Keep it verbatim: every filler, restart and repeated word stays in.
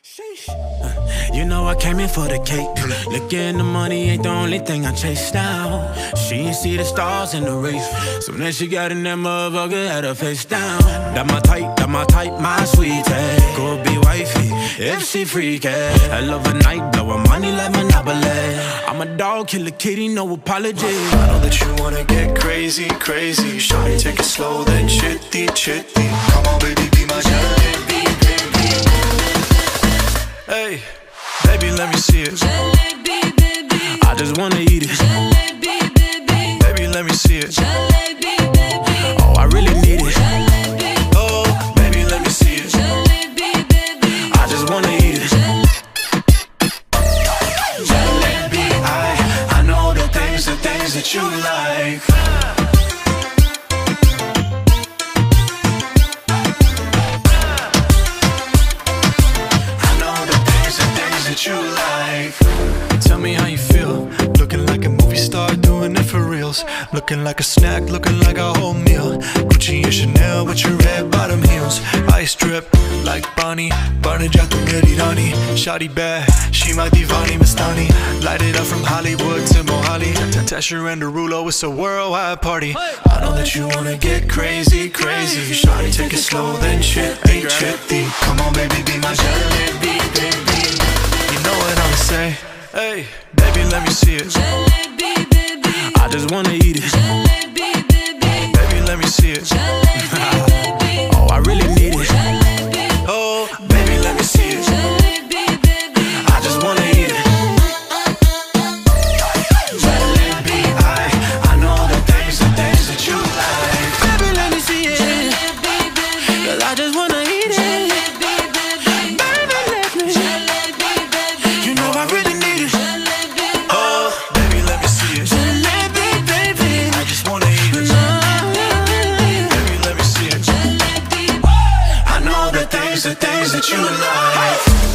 Sheesh. Uh, you know I came in for the cake. Looking, the money ain't the only thing I chase down. She ain't see the stars in the race. Soon as she got in that motherfucker, had her face down. That my type, that my type, my sweetie. Go be wifey, if she freaky. I love a night, blowin' money like Monopoly. I'm a dog, kill a kitty, no apology. I know that you wanna get crazy, crazy. Shawty, take it slow, then chitty, chitty. Come on, baby, be my jalebi, baby. Hey, baby, let me see it. Jalebi, baby. I just wanna eat it. Jalebi, baby. Baby, let me see it. Jalebi, baby. Oh, I really need it. Jalebi. Oh, baby, let me see it. Jalebi, baby. I just wanna eat it. Jalebi, I, I know the things, the things that you like. You like. Tell me how you feel. Looking like a movie star, doing it for reals. Looking like a snack, looking like a whole meal. Gucci and Chanel with your red bottom heels. Ice drip like Bonnie, Barney Jack Meridani. Shawty bad, she my divani Mastani. Light it up from Hollywood to Mohali. Tesher and Derulo, it's a worldwide party. I know that you wanna get crazy, crazy. Shawty, take it slow, then chitty, chitty. Come on, baby, be my jalebi, baby. You know what I'ma say? Hey, baby, let me see it. Jalebi, baby. I just wanna eat it. Jalebi, baby. Baby, let me see it. Jalebi, baby. Oh, I really need it. Jalebi. Oh, baby, let me see it. Jalebi, baby. I just wanna eat it. Jalebi, I, I know the things, the things that you like. Baby, let me see it. Jalebi, baby. Cause I just wanna eat it. Jalebi, baby. Baby, let me. Jalebi, baby. You know I really need it. Jalebi, Oh, baby, let me see it. Jalebi, baby. I just wanna eat it. Baby, let me see it. jalebi. I know the things, the things that you like.